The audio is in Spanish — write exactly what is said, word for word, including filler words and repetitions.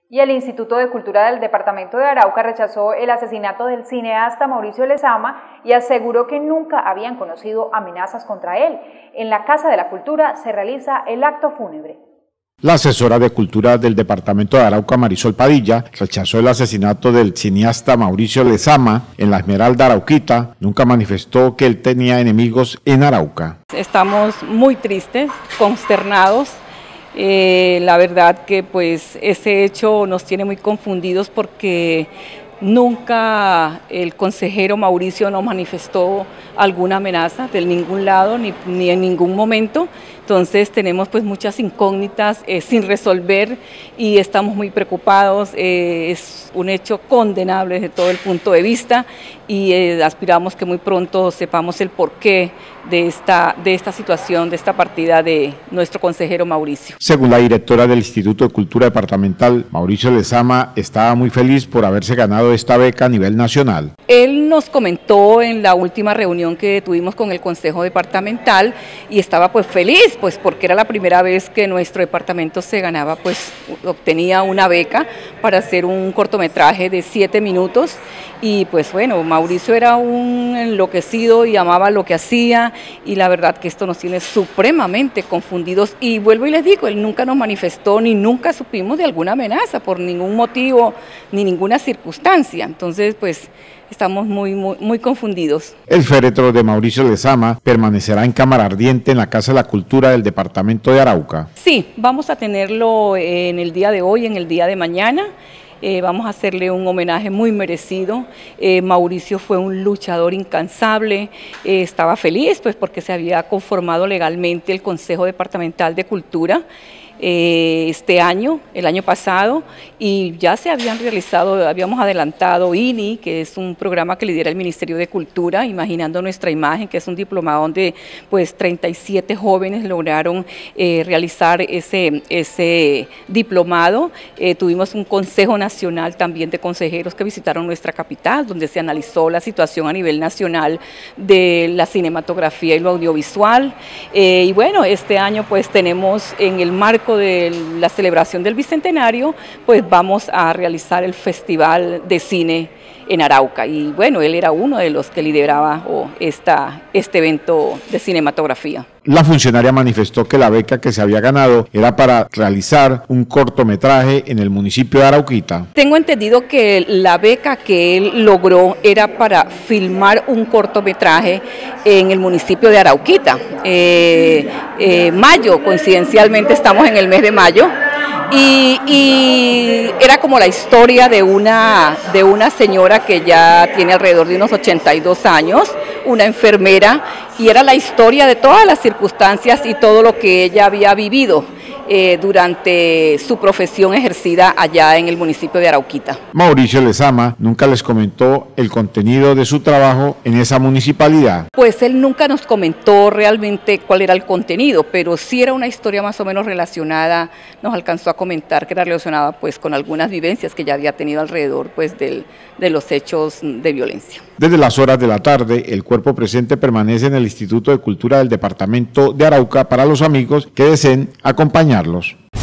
Y el Instituto de Cultura del Departamento de Arauca rechazó el asesinato del cineasta Mauricio Lezama y aseguró que nunca habían conocido amenazas contra él. En la Casa de la Cultura se realiza el acto fúnebre. La asesora de Cultura del Departamento de Arauca, Marisol Padilla, rechazó el asesinato del cineasta Mauricio Lezama en la Esmeralda Arauquita. Nunca manifestó que él tenía enemigos en Arauca. Estamos muy tristes, consternados. Eh, la verdad que pues ese hecho nos tiene muy confundidos porque nunca el consejero Mauricio nos manifestó alguna amenaza de ningún lado ni, ni en ningún momento. Entonces tenemos pues muchas incógnitas eh, sin resolver y estamos muy preocupados. Eh, es un hecho condenable desde todo el punto de vista y eh, aspiramos que muy pronto sepamos el porqué de esta, de esta situación, de esta partida de nuestro consejero Mauricio. Según la directora del Instituto de Cultura Departamental, Mauricio Lezama estaba muy feliz por haberse ganado esta beca a nivel nacional. Él nos comentó en la última reunión que tuvimos con el Consejo Departamental y estaba pues feliz, pues porque era la primera vez que nuestro departamento se ganaba, pues obtenía una beca para hacer un cortometraje de siete minutos y pues bueno, Mauricio era un enloquecido y amaba lo que hacía y la verdad que esto nos tiene supremamente confundidos y vuelvo y les digo, él nunca nos manifestó ni nunca supimos de alguna amenaza por ningún motivo ni ninguna circunstancia, entonces pues estamos muy, muy, muy confundidos. El féretro de Mauricio Lezama permanecerá en cámara ardiente en la Casa de la Cultura del Departamento de Arauca. Sí, vamos a tenerlo en el día de hoy, en el día de mañana. Eh, vamos a hacerle un homenaje muy merecido. Eh, Mauricio fue un luchador incansable, eh, estaba feliz pues porque se había conformado legalmente el Consejo Departamental de Cultura eh, este año, el año pasado, y ya se habían realizado, habíamos adelantado I N I, que es un programa que lidera el Ministerio de Cultura, Imaginando Nuestra Imagen, que es un diplomado donde pues treinta y siete jóvenes lograron eh, realizar ese, ese diplomado. Eh, tuvimos un Consejo Nacional también de consejeros que visitaron nuestra capital, donde se analizó la situación a nivel nacional de la cinematografía y lo audiovisual. Eh, y bueno, este año pues tenemos en el marco de la celebración del Bicentenario, pues vamos a realizar el Festival de Cine en Arauca y bueno, él era uno de los que lideraba oh, esta, este evento de cinematografía. La funcionaria manifestó que la beca que se había ganado era para realizar un cortometraje en el municipio de Arauquita. Tengo entendido que la beca que él logró era para filmar un cortometraje en el municipio de Arauquita. Eh, eh, mayo, coincidencialmente estamos en el mes de mayo. Y, y era como la historia de una, de una señora que ya tiene alrededor de unos ochenta y dos años, una enfermera, y era la historia de todas las circunstancias y todo lo que ella había vivido eh, durante su profesión ejercida allá en el municipio de Arauquita. Mauricio Lezama nunca les comentó el contenido de su trabajo en esa municipalidad. Pues él nunca nos comentó realmente cuál era el contenido, pero sí era una historia más o menos relacionada, nos alcanzó a comentar que era relacionada pues con algunas vivencias que ya había tenido alrededor pues del, de los hechos de violencia. Desde las horas de la tarde, el cuerpo presente permanece en el Instituto de Cultura del Departamento de Arauca para los amigos que deseen acompañarlos.